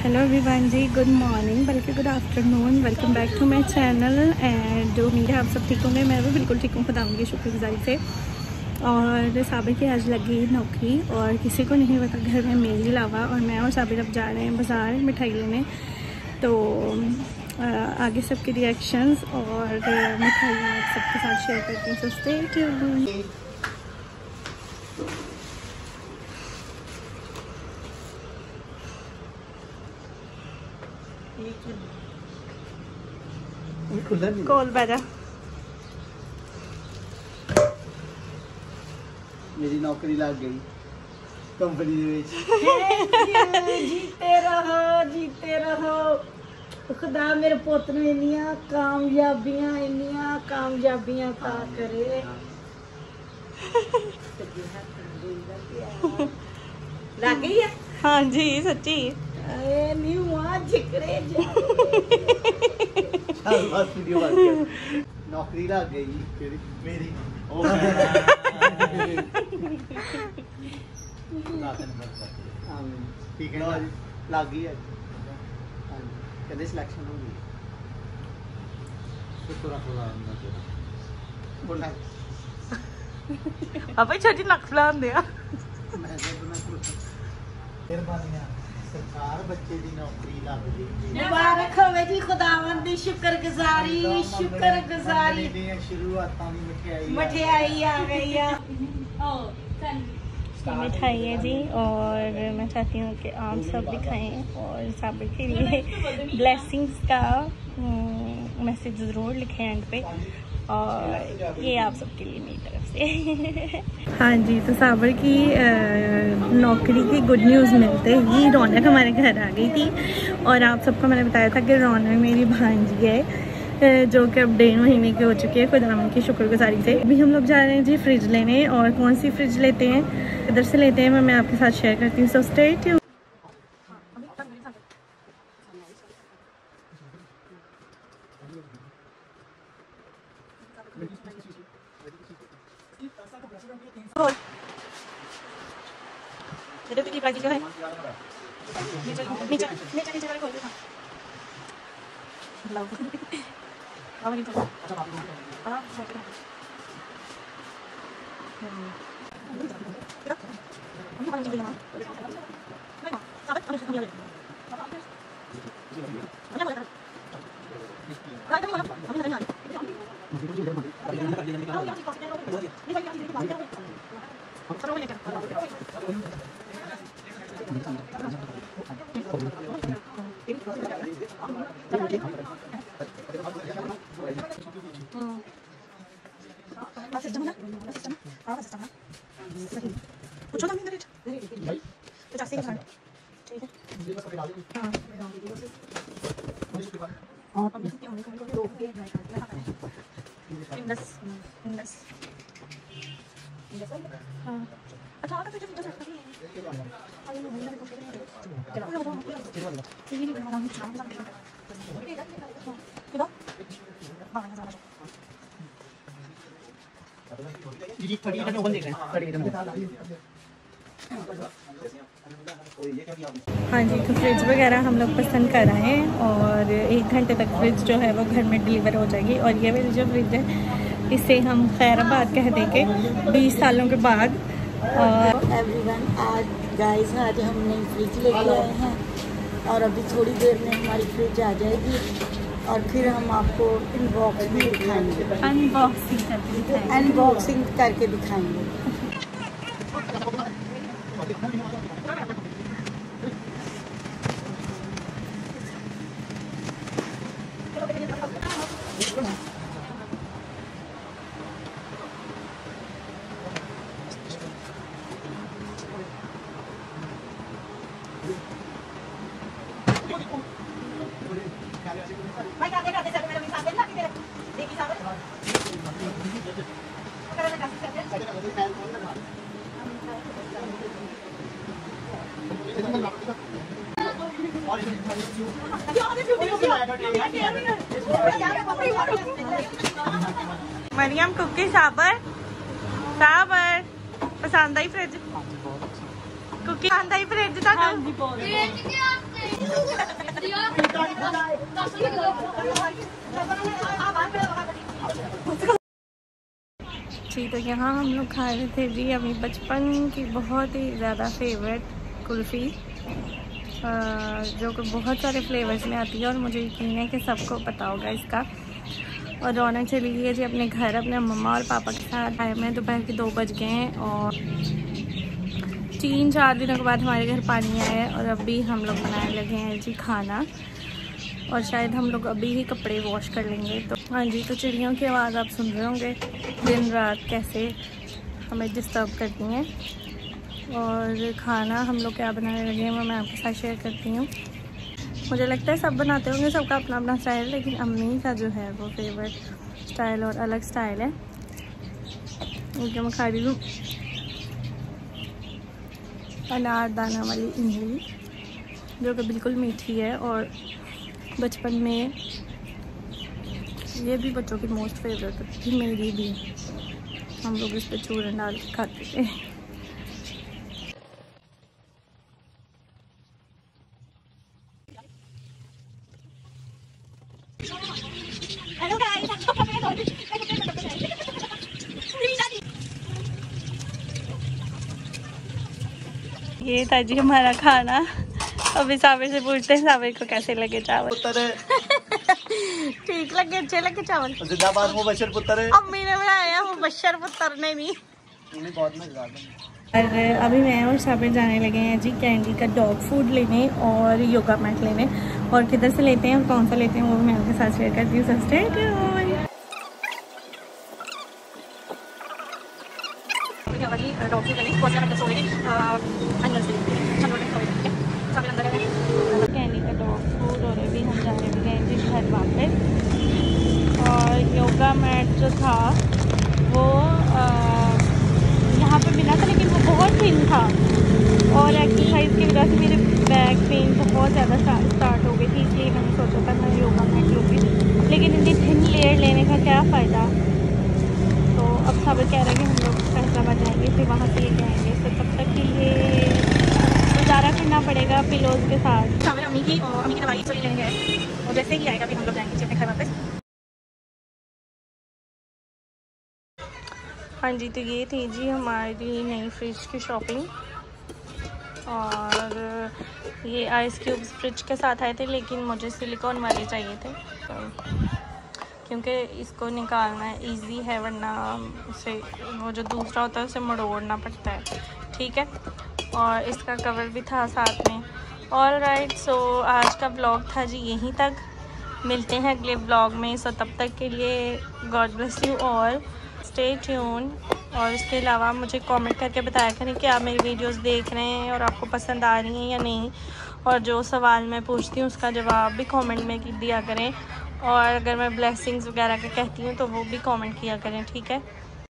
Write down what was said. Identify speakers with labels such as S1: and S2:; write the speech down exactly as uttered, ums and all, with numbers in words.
S1: Hello everyone ji, good morning बल्कि good afternoon. Welcome back to my channel. And जो उम्मीद है आप सब ठीक होंगे, मैं भी बिल्कुल ठीक हूँ खुदावंद की शुक्रगुजारी से। और साबिर की आज लगी नौकरी और किसी को नहीं पता घर में, मेरे अलावा। और मैं और साबिर अब जा रहे हैं बाज़ार मिठाई लेने। तो आगे सबके रिएक्शंस और मिठाइयाँ सबके साथ शेयर करती हूँ। So stay tuned. कोल बैठा
S2: मेरी नौकरी लग गई कंपनी में।
S3: जीते रहो जीते रहो। खुदा मेरे पुत ने इन्नियां कामयाबियां इन्नियां कामयाबियां ता करे। लग गई है?
S1: हाँ जी सच्ची।
S3: नहीं हुआ जिक्रे
S2: नौकरी लग गई मेरी। ठीक है लग गई है, कहते सिलेक्शन हो गई। बोलना
S1: अब छोटी नकला होंगे
S2: सरकार बच्चे दी नौकरी लग गई।
S3: मुबारक होवे जी, खुदावंद दी शुक्रगुजारी शुक्रगुजारी।
S2: शुरुआतां दी मठियाई
S3: मठियाई आ गई है।
S1: मिठाई है जी। और मैं चाहती हूँ कि आप सब भी खाएं और साबिर के लिए ब्लेसिंग्स का मैसेज ज़रूर लिखें एंड पे। और ये आप सबके लिए मेरी तरफ से। हाँ जी, तो साबिर की नौकरी की गुड न्यूज़ मिलते ही रौनक हमारे घर आ गई थी। और आप सबको मैंने बताया था कि रौनक मेरी भांजी है जो कि अब डेढ़ महीने की हो चुकी है खुदावंद की शुक्रगुजारी से। अभी हम लोग जा रहे हैं जी फ्रिज लेने। और कौन सी फ्रिज लेते हैं, इधर से लेते हैं, मैं मैं आपके साथ शेयर करती हूँ। So stay tuned. नीचे नीचे नीचे वाले खोल दो। हाँ बाबा नीचे हाँ पूछो ना रेट पचासी का ठीक है। हाँ दस दस हाँ अच्छा आपका फिर दस रखा हाँ जी, तो फ्रिज वगैरह हम लोग पसंद कर आए हैं और एक घंटे तक फ्रिज जो है वो घर में डिलीवर हो जाएगी। और ये वाली जो फ्रिज है इसे हम खैराबाद कह देंगे बीस सालों के बाद। और
S3: एवरीवन आज गाइस आज हम नई फ्रिज लेके आए हैं और अभी थोड़ी देर में हमारी फ्रिज आ जाएगी और फिर हम आपको अनबॉक्स भी दिखाएंगे
S1: अनबॉक्सिंग करके दिखाएंगे
S3: अनबॉक्सिंग करके दिखाएंगे।
S1: मरियम कुकी साबर साबर पसंद आई फ्रिज कुकी पसंद आई फ्रिज तक जी तो यहाँ हम लोग खा रहे थे जी अपनी बचपन की बहुत ही ज़्यादा फेवरेट कुल्फ़ी, जो कि बहुत सारे फ्लेवर्स में आती है और मुझे यकीन है कि सबको पता होगा इसका। और रौनक चली गई है जी अपने घर अपने मम्मा और पापा के साथ। आए में दोपहर के दो बज गए हैं और तीन चार दिनों के बाद हमारे घर पानी आया है और अभी हम लोग बनाने लगे हैं जी खाना, और शायद हम लोग अभी ही कपड़े वॉश कर लेंगे। तो हाँ जी, तो चिड़ियों की आवाज़ आप सुन रहे होंगे दिन रात कैसे हमें डिस्टर्ब करती हैं। और खाना हम लोग क्या बनाने लगे हैं वो मैं आपके साथ शेयर करती हूँ। मुझे लगता है सब बनाते होंगे, सबका अपना अपना स्टाइल, लेकिन अम्मी का जो है वो फेवरेट स्टाइल और अलग स्टाइल है। उनके मैं खा रही हूँ अनारदाना वाली इमली, जो कि बिल्कुल मीठी है और बचपन में ये भी बच्चों की मोस्ट फेवरेट थी, मेरी भी। हम लोग इस पर चूरन डाल के खाते थे। ये था जी हमारा खाना। अभी साबिर से पूछते हैं साबिर को कैसे लगे चावल। ठीक लगे, अच्छे लगे चावल।
S2: जिंदाबाद मुबशर पुत्र है।
S1: अम्मी ने बनाया, मुबशर पुत्र ने नहीं।
S2: बहुत मजेदार
S1: और अभी मैं और साबिर जाने लगे हैं जी कैंडी का डॉग फूड लेने और योगा मैट लेने। और किधर से लेते हैं और कौन सा लेते हैं वो मैं आपके साथ शेयर करती हूँ। Stay tuned. कैंडी का डॉग फूड और अभी हम जाने लगे हैं जी घर वापस। और योगा मैट जो था वो यहाँ पे मिला था, लेकिन वो बहुत थिन था और एक्सरसाइज की वजह से मेरे बैक पेन बहुत ज़्यादा स्टार्ट हो गई थी, इसलिए मैंने सोचा था मैं योगा मैट लूँगी। लेकिन इतनी थिन लेयर लेने का क्या फ़ायदा। तो अब सब कह रहे हैं कि हम लोग फैसलाबाद जाएंगे, फिर वहाँ से लेके आएंगे। तो तब तक के लिए गुजारा करना पड़ेगा पिलोज के साथ। साबिर अम्मी की और अम्मी की दवाई चली लेने गए और जैसे ही आएगा फिर हम लोग जाएंगे अपने घर वापस। हाँ जी, तो ये थी जी हमारी नई फ्रिज की शॉपिंग। और ये आइस क्यूब्स फ्रिज के साथ आए थे, लेकिन मुझे सिलिकॉन वाले चाहिए थे क्योंकि इसको निकालना इजी है, वरना उसे वो जो दूसरा होता है उसे मड़ोड़ना पड़ता है। ठीक है, और इसका कवर भी था साथ में। ऑल राइट, सो आज का ब्लॉग था जी यहीं तक। मिलते हैं अगले ब्लॉग में। सो तब तक के लिए God bless you all, stay tune. और इसके अलावा मुझे कमेंट करके बताया करें कि आप मेरी वीडियोस देख रहे हैं और आपको पसंद आ रही हैं या नहीं। और जो सवाल मैं पूछती हूँ उसका जवाब भी कमेंट में दिया करें। और अगर मैं ब्लेसिंग्स वगैरह का कहती हूँ तो वो भी कमेंट किया करें। ठीक है।